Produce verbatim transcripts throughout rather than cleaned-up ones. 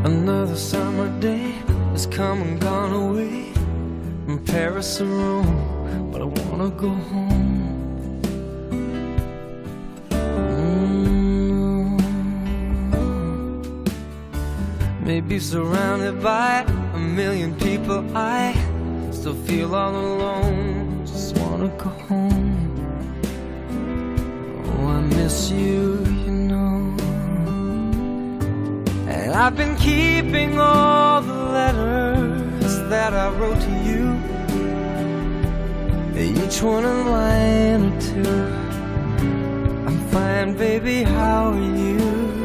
Another summer day has come and gone away from Paris or Rome, but I wanna go home. Mm-hmm. Maybe surrounded by a million people, I still feel all alone. Just wanna go home. Oh, I miss you, you know. And I've been keeping all the letters that I wrote to you, each one a line or two. I'm fine, baby, how are you?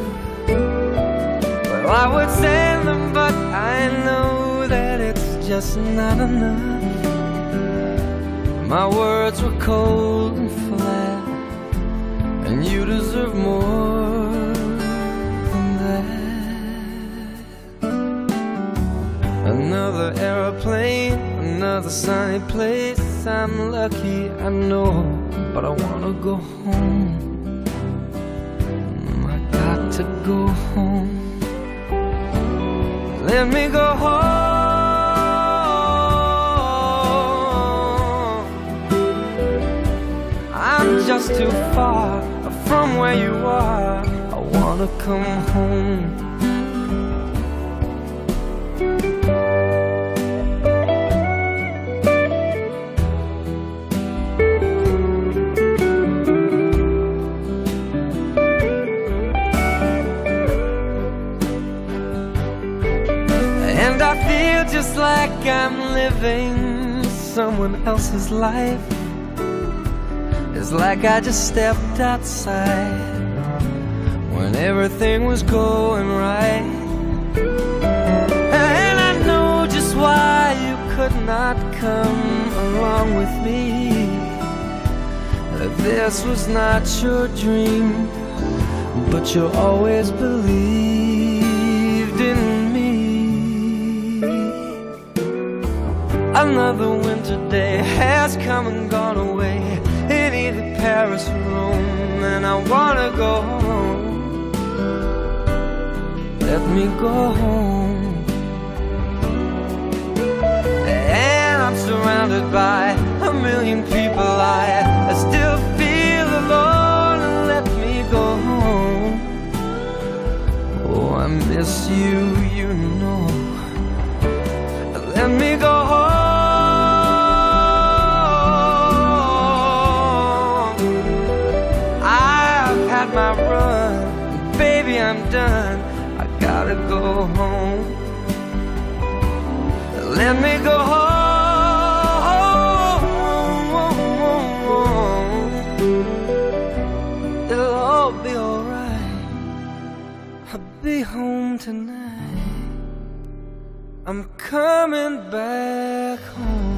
Well, I would send them, but I know that it's just not enough. My words were cold and flat, and you deserve more than that. Another aeroplane, another sunny place. I'm lucky, I know, but I wanna go home. I got to go home. Let me go home. I'm just too far from where you are. I wanna come home. And I feel just like I'm living someone else's life. It's like I just stepped outside when everything was going right. And I know just why you could not come along with me. This was not your dream, but you always believed in me. Another winter day has come and gone away in either Paris or Rome, and I wanna go home. Let me go home. And I'm surrounded by a million people. I, I still feel alone. Let me go home. Oh, I miss you, you know. Let me go home. My run, baby, I'm done. I gotta go home. Let me go home. It'll all be alright. I'll be home tonight. I'm coming back home.